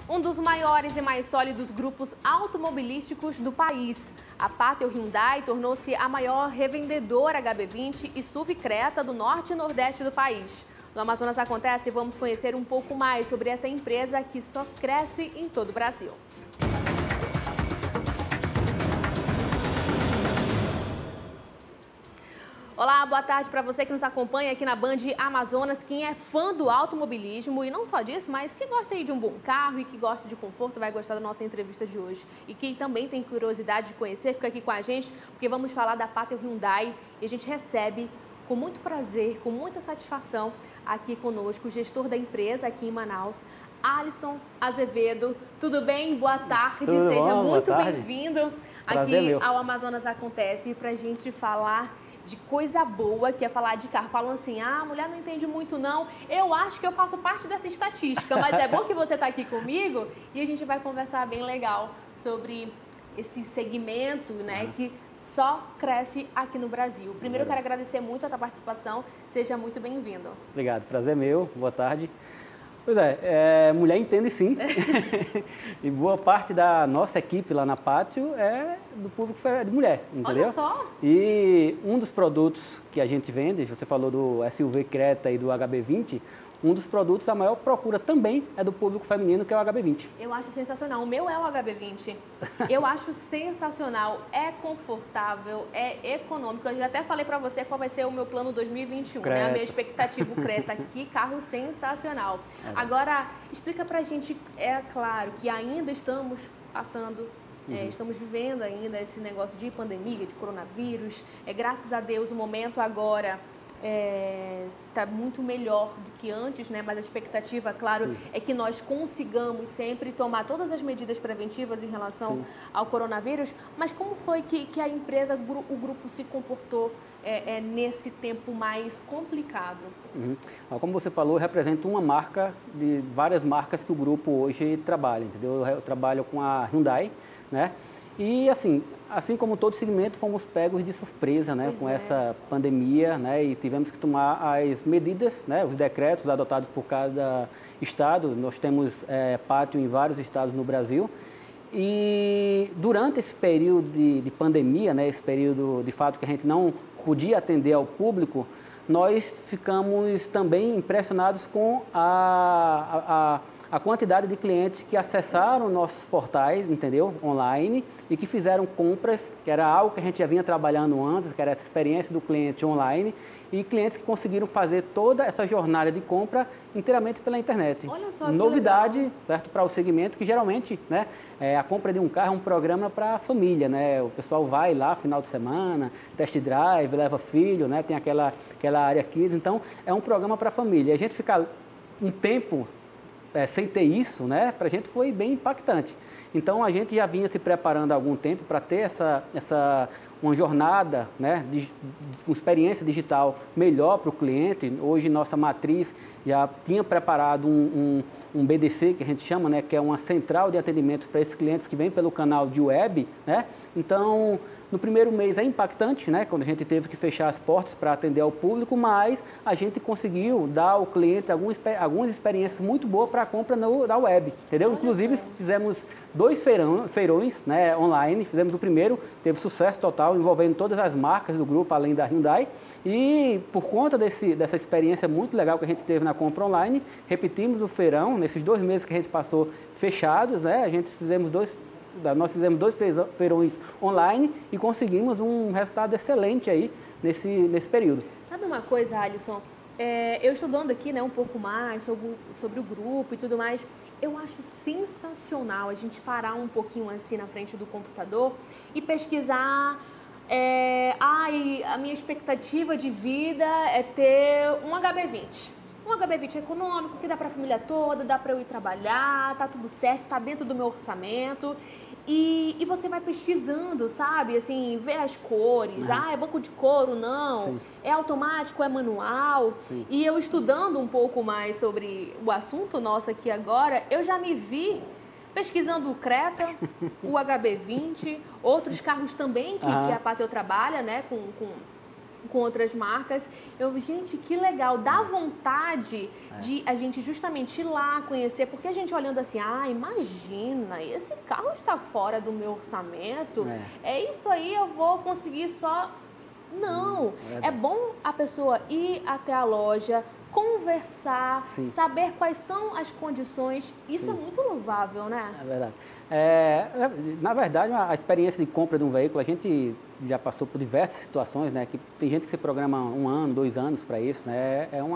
Um dos maiores e mais sólidos grupos automobilísticos do país. A Pátio Hyundai tornou-se a maior revendedora HB20 e SUV Creta do norte e nordeste do país. No Amazonas Acontece, vamos conhecer um pouco mais sobre essa empresa que só cresce em todo o Brasil. Olá, boa tarde para você que nos acompanha aqui na Band Amazonas, quem é fã do automobilismo e não só disso, mas que gosta aí de um bom carro e que gosta de conforto, vai gostar da nossa entrevista de hoje. E quem também tem curiosidade de conhecer, fica aqui com a gente, porque vamos falar da Pátio Hyundai e a gente recebe com muito prazer, com muita satisfação aqui conosco o gestor da empresa aqui em Manaus, Alisson Azevedo. Tudo bem? Boa tarde, Tudo seja bom? muito bem-vindo aqui meu. ao Amazonas Acontece para a gente falar de coisa boa, que é falar de carro. Falam assim, a mulher não entende muito não. Eu acho que eu faço parte dessa estatística, mas é bom que você está aqui comigo e a gente vai conversar bem legal sobre esse segmento, né, que só cresce aqui no Brasil. Primeiro, eu quero agradecer muito a tua participação. Seja muito bem-vindo. Obrigado, prazer meu. Boa tarde. Pois é, mulher entende sim. E boa parte da nossa equipe lá na Pátio é do público de mulher, entendeu? Olha só! E um dos produtos que a gente vende, você falou do SUV Creta e do HB20, um dos produtos, a maior procura também é do público feminino, que é o HB20. Eu acho sensacional. O meu é o HB20. Eu acho sensacional. É confortável, é econômico. Eu já até falei para você qual vai ser o meu plano 2021, né? A minha expectativa, o Creta. Que carro sensacional. Agora, explica pra gente, é claro que ainda estamos passando, estamos vivendo ainda esse negócio de pandemia, de coronavírus. Graças a Deus, o momento agora está muito melhor do que antes, né? Mas a expectativa, claro, é que nós consigamos sempre tomar todas as medidas preventivas em relação ao coronavírus. Mas como foi que a empresa, o grupo se comportou nesse tempo mais complicado? Como você falou, eu represento uma marca de várias marcas que o grupo hoje trabalha, entendeu? Eu trabalho com a Hyundai, né? E assim como todo segmento, fomos pegos de surpresa, né, com essa pandemia, né, e tivemos que tomar as medidas, né, os decretos adotados por cada estado. Nós temos pátio em vários estados no Brasil. E durante esse período de pandemia, né, esse período de fato que a gente não podia atender ao público, nós ficamos também impressionados com a quantidade de clientes que acessaram nossos portais, entendeu, online, e que fizeram compras, que era algo que a gente já vinha trabalhando antes, que era essa experiência do cliente online, e clientes que conseguiram fazer toda essa jornada de compra inteiramente pela internet. Olha só, novidade, certo, para o segmento, que geralmente, né, a compra de um carro é um programa para a família, né? O pessoal vai lá final de semana, test drive, leva filho, né? Tem aquela área kids, então é um programa para a família. E a gente ficar um tempo sem ter isso, né, para a gente foi bem impactante. Então, a gente já vinha se preparando há algum tempo para ter uma jornada, né, uma experiência digital melhor para o cliente. Hoje, nossa matriz já tinha preparado um BDC, que a gente chama, né, que é uma central de atendimento para esses clientes que vêm pelo canal de web, né. Então, no primeiro mês é impactante, né, quando a gente teve que fechar as portas para atender ao público, mas a gente conseguiu dar ao cliente algumas experiências muito boas para a compra na web, entendeu? Inclusive, fizemos 2 feirões, né, online. Fizemos o primeiro, teve sucesso total, envolvendo todas as marcas do grupo, além da Hyundai. E por conta dessa experiência muito legal que a gente teve na compra online, repetimos o feirão. Nesses 2 meses que a gente passou fechados, né, nós fizemos 2 feirões online e conseguimos um resultado excelente aí nesse período. Sabe uma coisa, Alisson? Eu estudando aqui, né, um pouco mais sobre o grupo e tudo mais, eu acho sensacional a gente parar um pouquinho assim na frente do computador e pesquisar. A minha expectativa de vida é ter um HB20. Um HB20 econômico, que dá para a família toda, dá para eu ir trabalhar, tá tudo certo, tá dentro do meu orçamento. E você vai pesquisando, sabe? Assim, ver as cores. É banco de couro? Não. Sim. É automático? É manual? Sim. E eu estudando um pouco mais sobre o assunto nosso aqui agora, eu já me vi pesquisando o Creta, o HB20, outros carros também que a Pátio trabalha, né? com outras marcas. Gente, que legal, dá vontade de a gente justamente ir lá conhecer, porque a gente olhando assim, imagina, esse carro está fora do meu orçamento, é isso aí, eu vou conseguir só... Não, é bom a pessoa ir até a loja, conversar, saber quais são as condições, isso é muito louvável, né? É verdade. Na verdade, a experiência de compra de um veículo, a gente já passou por diversas situações, né? Que tem gente que se programa 1 ano, 2 anos para isso, né? É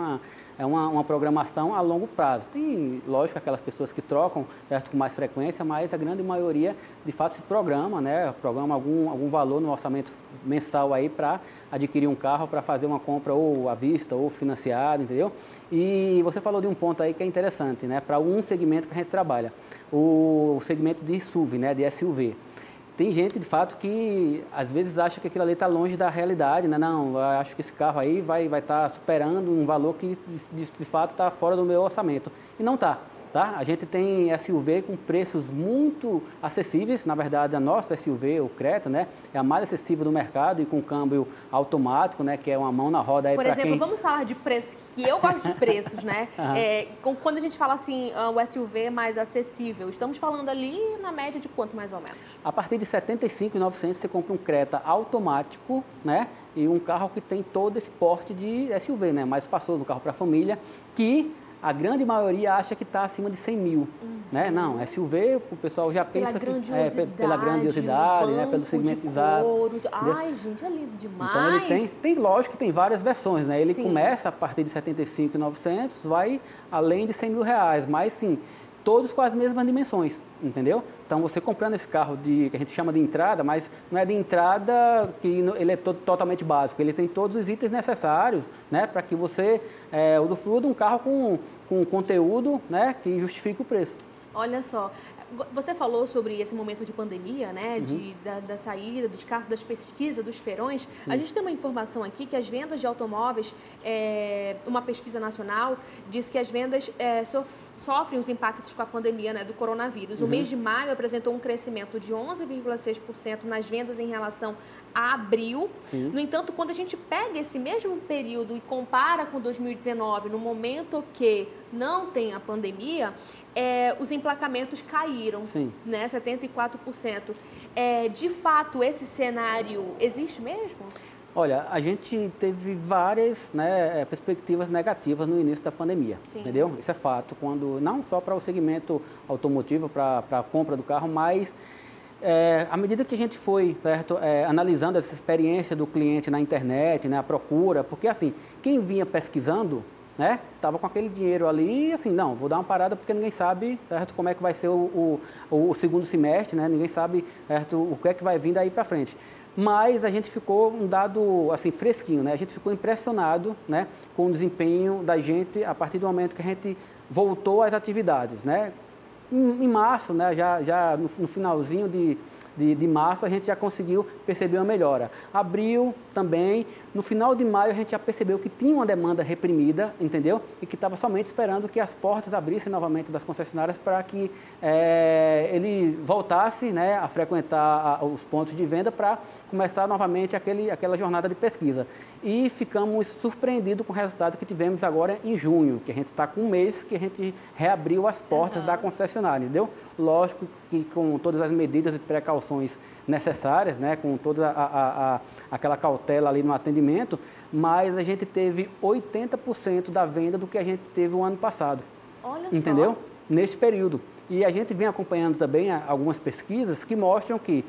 uma programação a longo prazo. Tem, lógico, aquelas pessoas que trocam, certo, com mais frequência, mas a grande maioria, de fato, se programa, né? Programa algum valor no orçamento mensal aí para adquirir um carro, para fazer uma compra ou à vista ou financiado, entendeu? E você falou de um ponto aí que é interessante, né? Para um segmento que a gente trabalha, o segmento de SUV, né? De SUV. Tem gente, de fato, que às vezes acha que aquilo ali está longe da realidade, né? Não, eu acho que esse carro aí vai estar superando um valor que, de fato, está fora do meu orçamento. E não está. Tá? A gente tem SUV com preços muito acessíveis, na verdade a nossa SUV, o Creta, né, é a mais acessível do mercado e com câmbio automático, né, que é uma mão na roda aí. Por exemplo, vamos falar de preços, que eu gosto de preços, né? Quando a gente fala assim, o SUV mais acessível, estamos falando ali na média de quanto mais ou menos? A partir de R$ 75.900 você compra um Creta automático, né, e um carro que tem todo esse porte de SUV, né, mais espaçoso, um carro para família, que a grande maioria acha que está acima de 100 mil, né? Não, SUV, o pessoal já pensa pela grandiosidade, né? Pelo segmento exato. Ai, gente, é lindo demais. Então ele tem, lógico que tem várias versões, né? Ele começa a partir de 75.900, vai além de 100 mil reais, mas sim, todos com as mesmas dimensões, entendeu? Então, você comprando esse carro que a gente chama de entrada, mas não é de entrada que ele é totalmente básico, ele tem todos os itens necessários, né, para que você usufrua de um carro com conteúdo, né, que justifique o preço. Olha só, você falou sobre esse momento de pandemia, né, da saída dos carros, das pesquisas, dos feirões. A gente tem uma informação aqui que as vendas de automóveis, uma pesquisa nacional, diz que as vendas sofrem os impactos com a pandemia, né, do coronavírus. O mês de maio apresentou um crescimento de 11,6% nas vendas em relação a abril. No entanto, quando a gente pega esse mesmo período e compara com 2019, no momento que não tem a pandemia, os emplacamentos caíram, né, 74%. De fato, esse cenário existe mesmo? Olha, a gente teve várias, né, perspectivas negativas no início da pandemia, entendeu? Isso é fato, não só para o segmento automotivo, para a compra do carro, mas à medida que a gente foi analisando essa experiência do cliente na internet, né, a procura, porque assim, quem vinha pesquisando, né, estava com aquele dinheiro ali e assim, não, vou dar uma parada porque ninguém sabe, certo, como é que vai ser o segundo semestre, né, ninguém sabe, certo, o que é que vai vir daí para frente. Mas a gente ficou um dado assim fresquinho, né, a gente ficou impressionado, né, com o desempenho da gente a partir do momento que a gente voltou às atividades, né. Em março, né, já no finalzinho de março, a gente já conseguiu perceber uma melhora. Abril também, no final de maio a gente já percebeu que tinha uma demanda reprimida, entendeu? E que estava somente esperando que as portas abrissem novamente das concessionárias para que ele voltasse, né, a frequentar os pontos de venda para começar novamente aquela jornada de pesquisa. E ficamos surpreendidos com o resultado que tivemos agora em junho, que a gente está com um mês que a gente reabriu as portas da concessionária, entendeu? Lógico que com todas as medidas e precauções necessárias, né, com toda aquela cautela ali no atendimento, mas a gente teve 80% da venda do que a gente teve o ano passado. Olha entendeu? Só. Neste período. E a gente vem acompanhando também algumas pesquisas que mostram que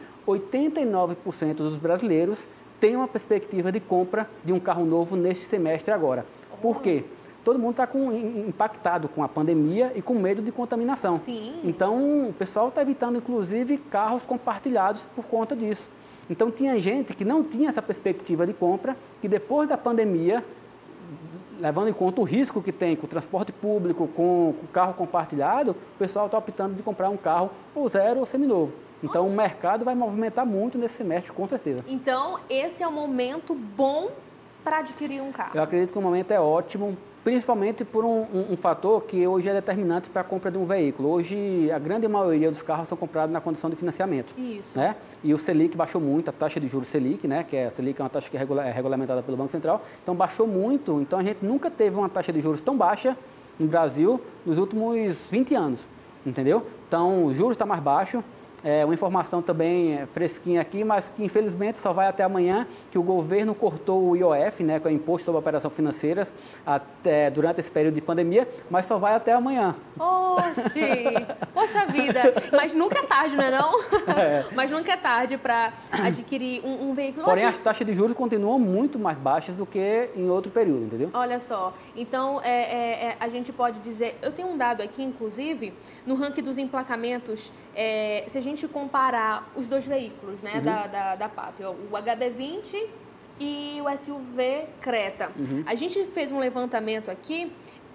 89% dos brasileiros têm uma perspectiva de compra de um carro novo neste semestre agora. Por quê? Todo mundo está impactado com a pandemia e com medo de contaminação. Então, o pessoal está evitando, inclusive, carros compartilhados por conta disso. Então, tinha gente que não tinha essa perspectiva de compra, que depois da pandemia, levando em conta o risco que tem com o transporte público, com o carro compartilhado, o pessoal está optando de comprar um carro ou zero ou seminovo. Então, o mercado vai movimentar muito nesse semestre, com certeza. Então, esse é o momento bom para adquirir um carro? Eu acredito que o momento é ótimo Principalmente por um fator que hoje é determinante para a compra de um veículo. Hoje, a grande maioria dos carros são comprados na condição de financiamento. Isso. Né? E o Selic baixou muito, a taxa de juros Selic, né? Que a Selic é uma taxa que é regulamentada pelo Banco Central, então baixou muito. Então, a gente nunca teve uma taxa de juros tão baixa no Brasil nos últimos 20 anos, entendeu? Então, o juros está mais baixo. Uma informação também fresquinha aqui, mas que infelizmente só vai até amanhã, que o governo cortou o IOF, né, que é o Imposto sobre Operações Financeiras, durante esse período de pandemia, mas só vai até amanhã. Oxi! Poxa vida! Mas nunca é tarde, não é não? Mas nunca é tarde para adquirir um veículo. Porém, as taxas de juros continuam muito mais baixas do que em outro período, entendeu? Olha só, então a gente pode dizer, eu tenho um dado aqui, inclusive, no ranking dos emplacamentos, se a gente comparar os dois veículos, né, da Pátria, o HB20 e o SUV Creta. A gente fez um levantamento aqui,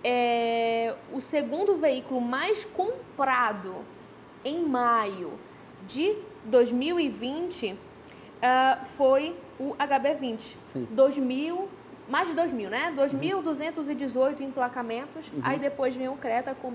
o segundo veículo mais comprado em maio de 2020 foi o HB20. Sim. Mais de 2.000, né? 2.218 emplacamentos, aí depois vem o Creta com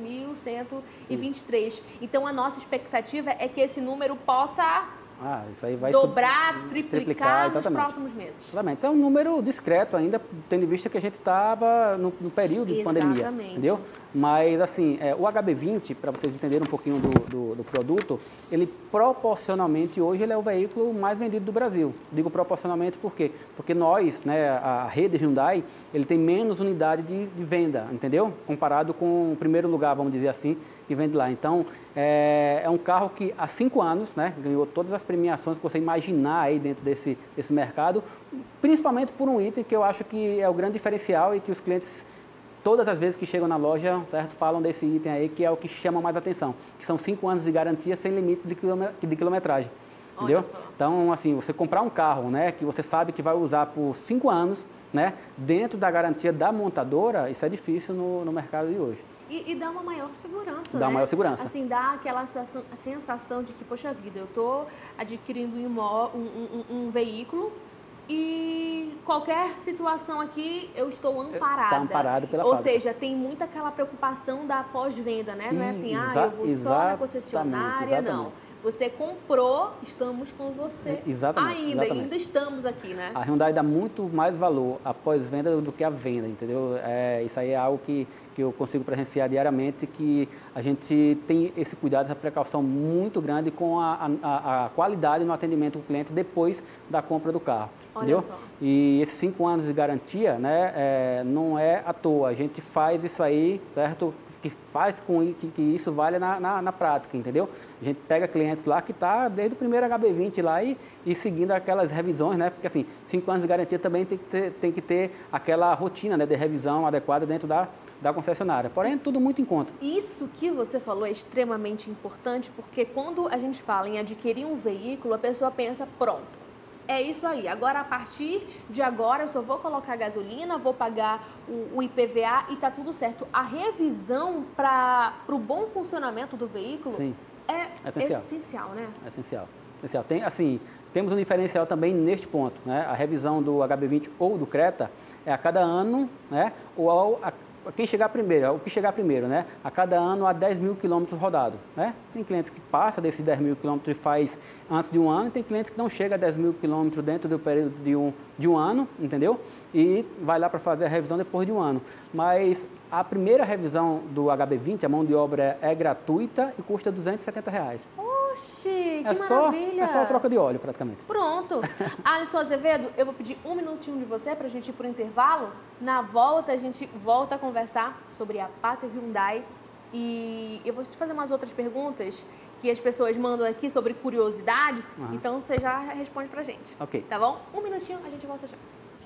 1.123. Então, a nossa expectativa é que esse número possa isso aí vai dobrar, triplicar nos exatamente. Próximos meses. Exatamente. Isso é um número discreto ainda, tendo em vista que a gente estava no período de pandemia, entendeu? Mas, assim, o HB20, para vocês entenderem um pouquinho do produto, ele proporcionalmente, hoje, ele é o veículo mais vendido do Brasil. Digo proporcionalmente por quê? Porque nós, né, a rede Hyundai, ele tem menos unidade de venda, entendeu? Comparado com o primeiro lugar, vamos dizer assim, que vende lá. Então, é um carro que há 5 anos, né, ganhou todas as premiações que você imaginar aí dentro desse mercado, principalmente por um item que eu acho que é o grande diferencial e que os clientes, todas as vezes que chegam na loja, certo, falam desse item aí, que é o que chama mais atenção, que são 5 anos de garantia sem limite de quilometragem. Entendeu? Então, assim, você comprar um carro, né, que você sabe que vai usar por 5 anos, né, dentro da garantia da montadora, isso é difícil no mercado de hoje. E dá uma maior segurança, Dá né? maior segurança. Assim, dá aquela sensação de que, poxa vida, eu estou adquirindo um veículo e qualquer situação aqui eu estou amparada. Está amparado pela Ou fábrica. seja, tem muita aquela preocupação da pós-venda, né? Não é assim, eu vou só na concessionária, não. Você comprou, estamos com você. Ainda estamos aqui, né? A Hyundai dá muito mais valor à pós-venda do que à venda, entendeu? Isso aí é algo que eu consigo presenciar diariamente, que a gente tem esse cuidado, essa precaução muito grande com a qualidade no atendimento do cliente depois da compra do carro. Entendeu? Olha só. E esses 5 anos de garantia, né, não é à toa. A gente faz isso aí, certo? Que faz com que isso valha na prática, entendeu? A gente pega clientes lá que está desde o primeiro HB20 lá e seguindo aquelas revisões, né? Porque assim, 5 anos de garantia também tem que ter aquela rotina, né, de revisão adequada dentro da concessionária. Porém, tudo muito em conta. Isso que você falou é extremamente importante, porque quando a gente fala em adquirir um veículo, a pessoa pensa, pronto. É isso aí. Agora, a partir de agora, eu só vou colocar gasolina, vou pagar o IPVA e tá tudo certo. A revisão para o bom funcionamento do veículo é essencial, né? É essencial. Temos um diferencial também neste ponto, né? A revisão do HB20 ou do Creta é a cada ano, né? Ou o que chegar primeiro, né? A cada ano há 10 mil quilômetros rodados, né? Tem clientes que passam desses 10 mil quilômetros e faz antes de um ano, e tem clientes que não chegam a 10 mil quilômetros dentro do período de um ano, entendeu? E vai lá para fazer a revisão depois de um ano. Mas a primeira revisão do HB20, a mão de obra é gratuita e custa R$270. Oxi, que maravilha! É só a troca de óleo, praticamente. Pronto. Alisson Azevedo, eu vou pedir um minutinho de você para a gente ir para o intervalo. Na volta, a gente volta a conversar sobre a Pátria Hyundai. E eu vou te fazer umas outras perguntas que as pessoas mandam aqui sobre curiosidades. Então, você já responde para a gente. Ok. Tá bom? Um minutinho, a gente volta já.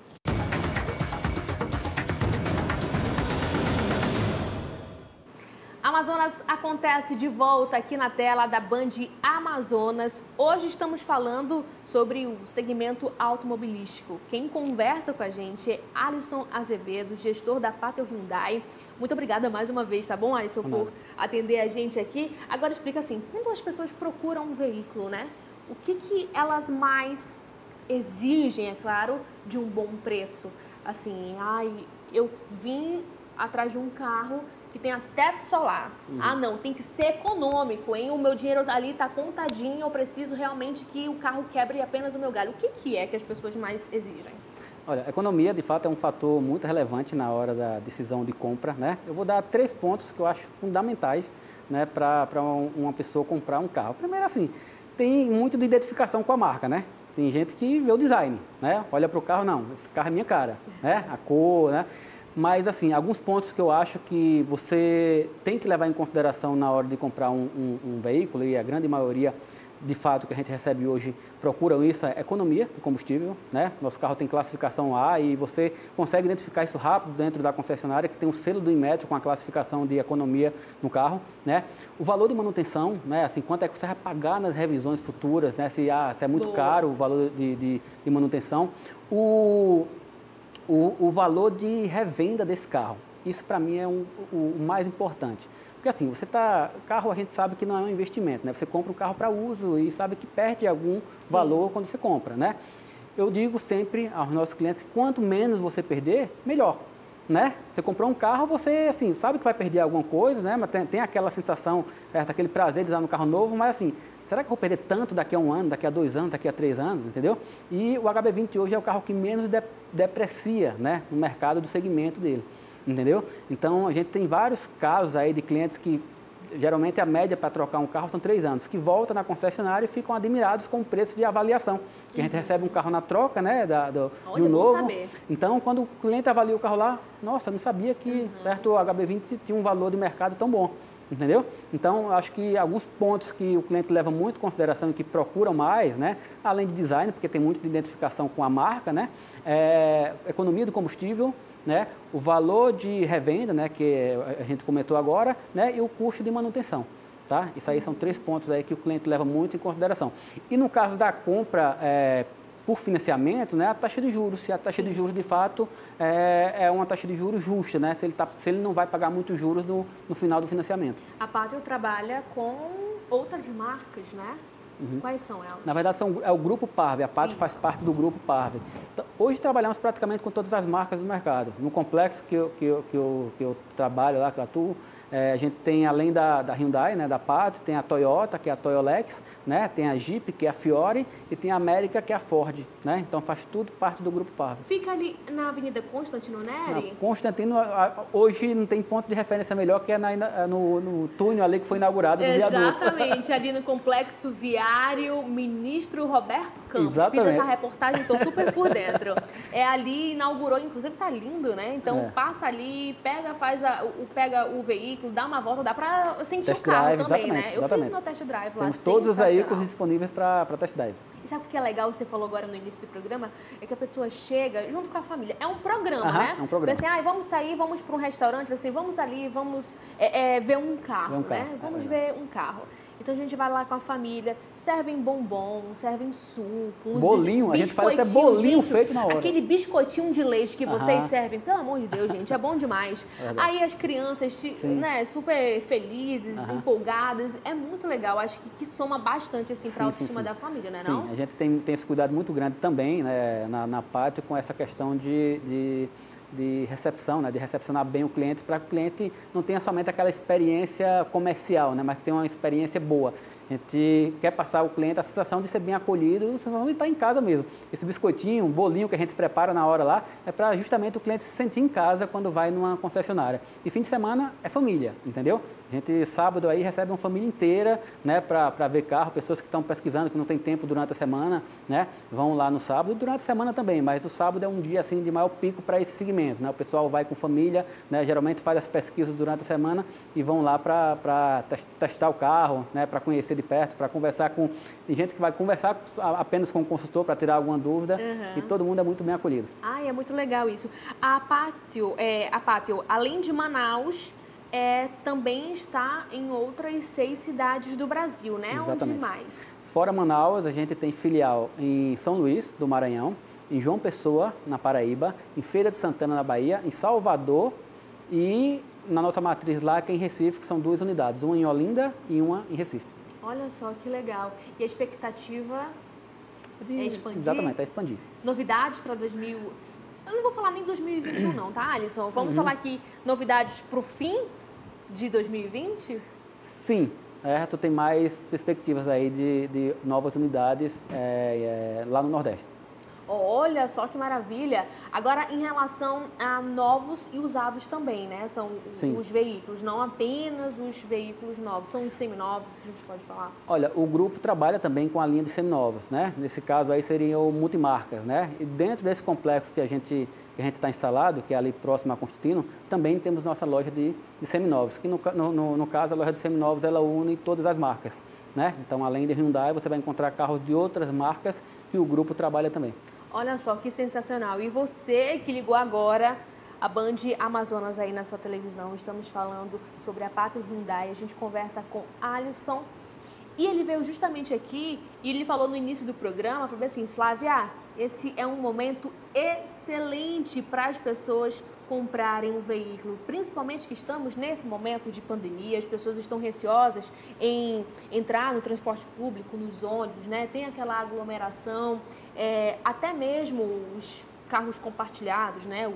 Amazonas acontece de volta aqui na tela da Band Amazonas. Hoje estamos falando sobre o segmento automobilístico. Quem conversa com a gente é Alisson Azevedo, gestor da Pátria Hyundai. Muito obrigada mais uma vez, tá bom, Alisson, por atender a gente aqui. Agora explica assim, quando as pessoas procuram um veículo, né? O que elas mais exigem, é claro, de um bom preço? Assim, eu vim atrás de um carro que tenha teto solar. Ah, não, tem que ser econômico, hein? O meu dinheiro ali está contadinho, eu preciso realmente que o carro quebre apenas o meu galho. O que é que as pessoas mais exigem? Olha, a economia, de fato, é um fator muito relevante na hora da decisão de compra, né? Eu vou dar 3 pontos que eu acho fundamentais, né, para uma pessoa comprar um carro. Primeiro, assim, tem muito de identificação com a marca, né? Tem gente que vê o design, né? Olha para o carro, não, esse carro é minha cara, né? A cor, né? Mas, assim, alguns pontos que eu acho que você tem que levar em consideração na hora de comprar um veículo, e a grande maioria, de fato, que a gente recebe hoje, procuram isso, é economia de combustível, né? Nosso carro tem classificação A e você consegue identificar isso rápido dentro da concessionária, que tem um selo do Inmetro com a classificação de economia no carro, né? O valor de manutenção, né? Assim, quanto é que você vai pagar nas revisões futuras, né? Se é muito caro o valor de manutenção. O valor de revenda desse carro. Isso, para mim, é o mais importante. Porque, assim, carro a gente sabe que não é um investimento, né? Você compra um carro para uso e sabe que perde algum valor quando você compra, né? Eu digo sempre aos nossos clientes que quanto menos você perder, melhor, né? Você comprou um carro, você, assim, sabe que vai perder alguma coisa, né? Mas tem aquela sensação, aquele prazer de usar um carro novo, mas, assim, será que eu vou perder tanto daqui a 1 ano, daqui a 2 anos, daqui a 3 anos, entendeu? E o HB20 hoje é o carro que menos deprecia, né, no mercado do segmento dele, entendeu? Então, a gente tem vários casos aí de clientes que, geralmente, a média para trocar um carro são 3 anos, que voltam na concessionária e ficam admirados com o preço de avaliação, que a gente recebe um carro na troca, né, de um novo. Saber. Então, quando o cliente avalia o carro lá, nossa, eu não sabia que perto do HB20 tinha um valor de mercado tão bom. Entendeu? Então, acho que alguns pontos que o cliente leva muito em consideração e que procuram mais, né? Além de design, porque tem muito de identificação com a marca, né? Economia do combustível, né? O valor de revenda, né? Que a gente comentou agora, né? E o custo de manutenção. Tá? Isso aí são 3 pontos aí que o cliente leva muito em consideração. E no caso da compra por financiamento, né, a taxa de juros, se a taxa de juros de fato é uma taxa de juros justa, né, se ele não vai pagar muitos juros no final do financiamento. A Pátio trabalha com outras marcas, né? Quais são elas? Na verdade, é o Grupo Parve, a Pátio faz parte do Grupo Parve. Então, hoje trabalhamos praticamente com todas as marcas do mercado. No complexo que eu trabalho lá, que eu atuo, a gente tem, além da Hyundai, né, da Pátio, tem a Toyota, que é a Toyolex, né, tem a Jeep, que é a Fiore, e tem a América, que é a Ford, né? Então faz tudo parte do Grupo Parve. Fica ali na Avenida Constantino Neri? Constantino, hoje não tem ponto de referência melhor que no túnel ali que foi inaugurado no viaduto. Exatamente, ali no Complexo Viário Ministro Roberto Campos. Exatamente. Fiz essa reportagem, estou super por dentro. Ali, inaugurou, inclusive está lindo, né? Então passa ali, pega o veículo, dá uma volta, dá para sentir o carro também, né? Eu fiz meu test drive lá. Temos todos os veículos disponíveis para test drive. E sabe o que é legal, você falou agora no início do programa? É que a pessoa chega junto com a família. É um programa, né? É um programa. Assim, vamos sair, vamos para um restaurante, assim, vamos ali, vamos ver um carro, né? Vamos ver um carro. Então a gente vai lá com a família, servem bombom, servem suco, uns bolinho, a gente faz até bolinho, gente, feito na hora. Aquele biscoitinho de leite que vocês servem, pelo amor de Deus, gente, é bom demais. Aí as crianças, né, super felizes, empolgadas, é muito legal, acho que soma bastante assim para a autoestima da família, né? Sim, a gente tem esse cuidado muito grande também, né, na Pátio, com essa questão de recepção, né, de recepcionar bem o cliente, para que o cliente não tenha somente aquela experiência comercial, né, mas que tenha uma experiência boa. A gente quer passar ao cliente a sensação de ser bem acolhido, a sensação de estar em casa mesmo. Esse biscoitinho, um bolinho que a gente prepara na hora lá, é para justamente o cliente se sentir em casa quando vai numa concessionária. E fim de semana é família, entendeu? A gente, sábado, aí recebe uma família inteira, né, para ver carro, pessoas que estão pesquisando, que não tem tempo durante a semana, né, vão lá no sábado, durante a semana também, mas o sábado é um dia, assim, de maior pico para esse segmento, né, o pessoal vai com família, né, geralmente faz as pesquisas durante a semana e vão lá para testar o carro, né, para conhecer de perto, para conversar com... Tem gente que vai conversar apenas com o consultor para tirar alguma dúvida e todo mundo é muito bem acolhido. É muito legal isso. A Pátio, além de Manaus, também está em outras 6 cidades do Brasil, né? Exatamente. Onde mais? Fora Manaus, a gente tem filial em São Luís, do Maranhão, em João Pessoa, na Paraíba, em Feira de Santana, na Bahia, em Salvador e na nossa matriz lá, que é em Recife, que são 2 unidades, uma em Olinda e uma em Recife. Olha só que legal. E a expectativa é expandir? Exatamente, é expandir. Novidades para eu não vou falar nem 2021 não, tá, Alisson? Vamos falar aqui novidades para o fim de 2020? Sim, tu tem mais perspectivas aí de novas unidades lá no Nordeste. Olha só que maravilha! Agora, em relação a novos e usados também, né? São Sim. os veículos, não apenas os veículos novos, são os seminovos, a gente pode falar? Olha, o grupo trabalha também com a linha de seminovos, né? Nesse caso aí seria o multimarcas, né? E dentro desse complexo que a gente está instalado, que é ali próximo a Constantino, também temos nossa loja de seminovos, que no caso a loja de seminovos ela une todas as marcas, né? Então, além de Hyundai, você vai encontrar carros de outras marcas que o grupo trabalha também. Olha só, que sensacional. E você que ligou agora a Band Amazonas aí na sua televisão, estamos falando sobre a Pátria Hyundai, a gente conversa com Alisson. E ele veio justamente aqui e ele falou no início do programa, falou assim, Flávia, esse é um momento excelente para as pessoas comprarem um veículo, principalmente que estamos nesse momento de pandemia, as pessoas estão receosas em entrar no transporte público, nos ônibus, né? Tem aquela aglomeração, até mesmo os carros compartilhados, né?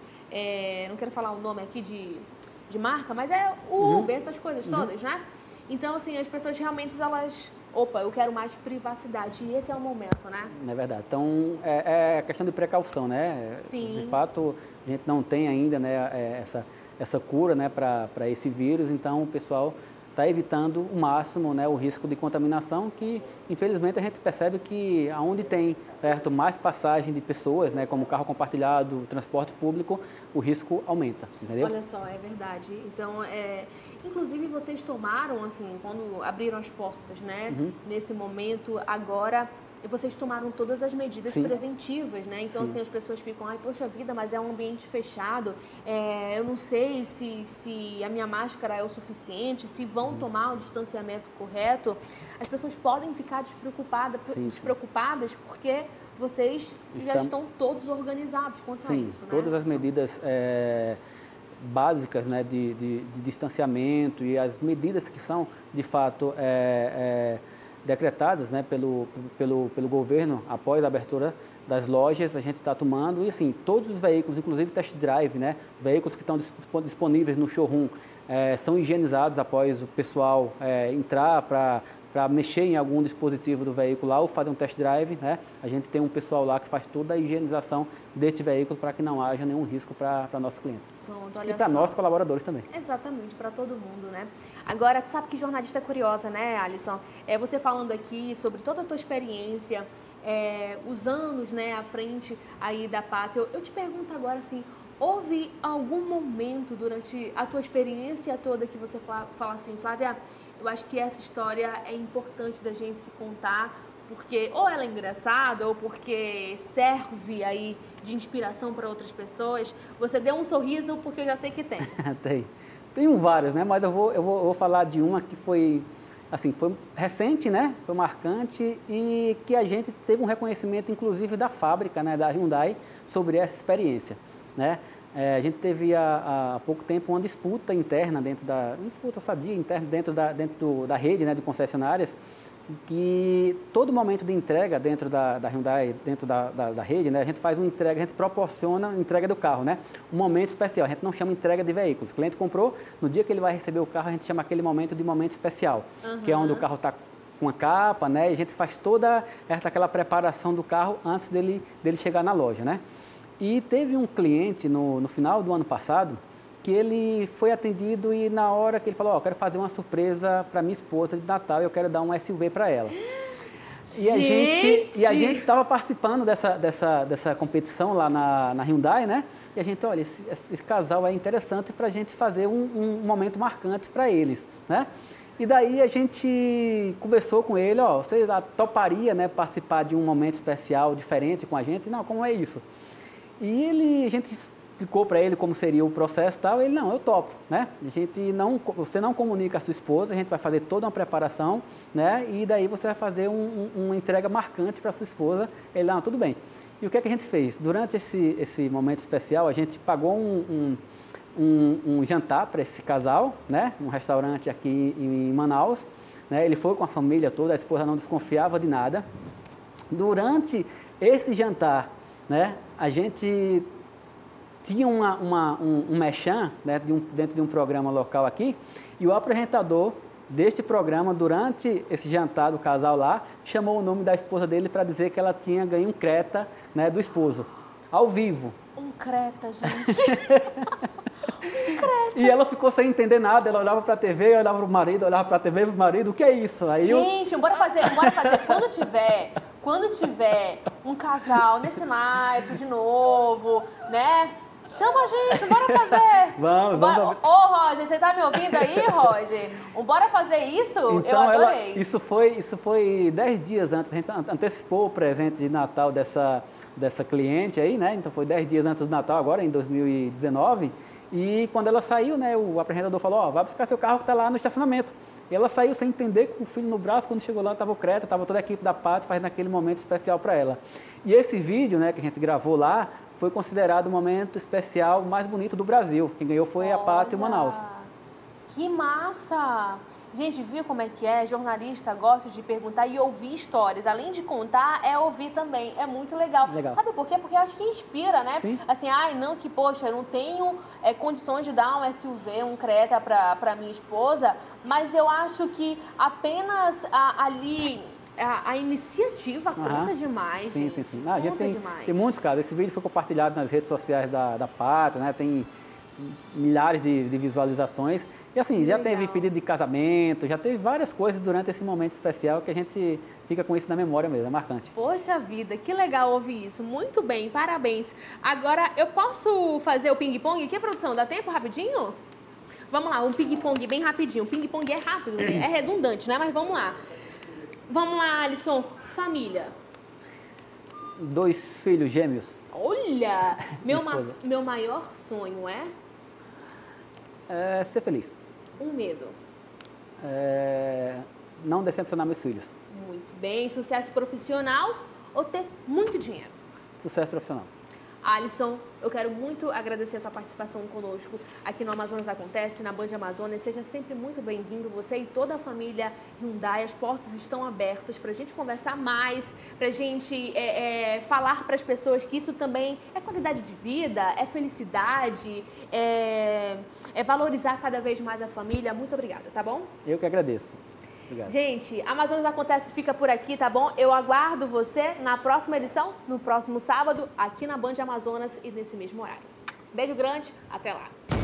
Não quero falar o nome aqui de marca, mas é o Uber, essas coisas todas, né? Então, assim, as pessoas realmente, eu quero mais privacidade, e esse é o momento, né? É verdade. Então, é questão de precaução, né? Sim. De fato, a gente não tem ainda, né, essa cura, né, para esse vírus, então o pessoal está evitando o máximo, né, o risco de contaminação, que infelizmente a gente percebe que aonde tem mais passagem de pessoas, né, como carro compartilhado, transporte público, o risco aumenta, entendeu? Olha só, é verdade. Então, inclusive vocês tomaram, assim, quando abriram as portas, né, nesse momento, agora vocês tomaram todas as medidas preventivas, né? Então, assim, as pessoas ficam, ai, poxa vida, mas é um ambiente fechado, eu não sei se a minha máscara é o suficiente, se vão tomar o distanciamento correto. As pessoas podem ficar despreocupadas porque vocês já estão todos organizados quanto a isso, né? Todas as medidas básicas, né, de distanciamento e as medidas que são, de fato, decretadas, né, pelo governo após a abertura das lojas, a gente está tomando, e assim, todos os veículos, inclusive test drive, né, veículos que estão disponíveis no showroom, são higienizados após o pessoal entrar para mexer em algum dispositivo do veículo lá ou fazer um test drive, né? A gente tem um pessoal lá que faz toda a higienização deste veículo para que não haja nenhum risco para nossos clientes. Pronto, olha e para nossos colaboradores também. Exatamente, para todo mundo, né? Agora, tu sabe que jornalista é curiosa, né, Alisson? Você falando aqui sobre toda a tua experiência, os anos, né, à frente aí da Pátria, eu te pergunto agora, assim, houve algum momento durante a tua experiência toda que você fala assim, Flávia, eu acho que essa história é importante da gente se contar, porque ou ela é engraçada ou porque serve aí de inspiração para outras pessoas. Você deu um sorriso porque eu já sei que tem. Tem vários, né? Mas eu vou falar de uma que foi, assim, foi recente, né? Foi marcante e que a gente teve um reconhecimento, inclusive, da fábrica, né? Da Hyundai, sobre essa experiência, né? A gente teve há pouco tempo uma disputa interna uma disputa sadia interna dentro da rede, né, de concessionárias, que todo momento de entrega dentro da Hyundai, dentro da rede, né, a gente faz uma entrega, a gente proporciona a entrega do carro, né, um momento especial. A gente não chama entrega de veículos. O cliente comprou, no dia que ele vai receber o carro, a gente chama aquele momento de momento especial, que é onde o carro está com a capa, né, e a gente faz toda aquela preparação do carro antes dele chegar na loja, né. E teve um cliente no final do ano passado que ele foi atendido e na hora que ele falou, quero fazer uma surpresa para minha esposa de Natal e eu quero dar um SUV para ela. E a gente estava participando dessa competição lá na Hyundai, né? E a gente, olha, esse casal é interessante para a gente fazer um momento marcante para eles, né? E daí a gente conversou com ele, você toparia, né, participar de um momento especial, diferente com a gente? Não, como é isso? E a gente explicou para ele como seria o processo e tal, ele, não, eu topo, né? Você não comunica a sua esposa, a gente vai fazer toda uma preparação, né? E daí você vai fazer uma entrega marcante para a sua esposa. Ele, não, tudo bem. E o que é que a gente fez? Durante esse momento especial, a gente pagou um jantar para esse casal, né? Um restaurante aqui em Manaus, né? Ele foi com a família toda, a esposa não desconfiava de nada. Durante esse jantar, né, a gente tinha um merchan, né, dentro de um programa local aqui, e o apresentador deste programa, durante esse jantar do casal lá, chamou o nome da esposa dele para dizer que ela tinha ganho um Creta, né, do esposo, ao vivo. Um Creta, gente. Um Creta. E ela ficou sem entender nada, ela olhava para a TV, olhava para o marido, olhava para a TV, para o marido, o que é isso? Aí gente, bora fazer. Quando tiver um casal nesse naipe de novo, né? Chama a gente, bora fazer. Vamos. Ô, Roger, você tá me ouvindo aí, Roger? Bora fazer isso? Então, eu adorei. Isso foi 10 dias antes, a gente antecipou o presente de Natal dessa cliente aí, né? Então foi 10 dias antes do Natal, agora em 2019. E quando ela saiu, né, o apresentador falou, ó, vai buscar seu carro que está lá no estacionamento. E ela saiu sem entender, com o filho no braço. Quando chegou lá, estava o Creta, estava toda a equipe da Pátio fazendo aquele momento especial para ela. E esse vídeo, né, que a gente gravou lá, foi considerado o momento especial mais bonito do Brasil. Quem ganhou foi a Pátio Manaus. Que massa! Gente, viu como é que é? Jornalista gosta de perguntar e ouvir histórias. Além de contar, é ouvir também. É muito legal. Sabe por quê? Porque eu acho que inspira, né? Sim. Assim, não que, poxa, eu não tenho condições de dar um SUV, um Creta para minha esposa, mas eu acho que apenas ali... A iniciativa conta demais, sim, gente. Sim. A gente tem muitos casos. Esse vídeo foi compartilhado nas redes sociais da Pátio, né? Tem milhares de visualizações. E assim, já teve pedido de casamento, já teve várias coisas durante esse momento especial que a gente fica com isso na memória mesmo, é marcante. Poxa vida, que legal ouvir isso. Muito bem, parabéns. Agora, eu posso fazer o ping-pong aqui, produção? Dá tempo rapidinho? Vamos lá, um ping-pong bem rapidinho. O ping-pong é rápido, né? É redundante, né? Mas vamos lá. Vamos lá, Alisson. Família. 2 filhos gêmeos. Olha! Meu maior sonho é? É ser feliz. Um medo. Não decepcionar meus filhos. Muito bem. Sucesso profissional ou ter muito dinheiro? Sucesso profissional. Alisson, eu quero muito agradecer a sua participação conosco aqui no Amazonas Acontece, na Band Amazonas. Seja sempre muito bem-vindo, você e toda a família Hyundai. As portas estão abertas para a gente conversar mais, para a gente falar para as pessoas que isso também é qualidade de vida, é felicidade, é valorizar cada vez mais a família. Muito obrigada, tá bom? Eu que agradeço. Obrigado. Gente, Amazonas Acontece fica por aqui, tá bom? Eu aguardo você na próxima edição, no próximo sábado, aqui na Band Amazonas e nesse mesmo horário. Beijo grande, até lá!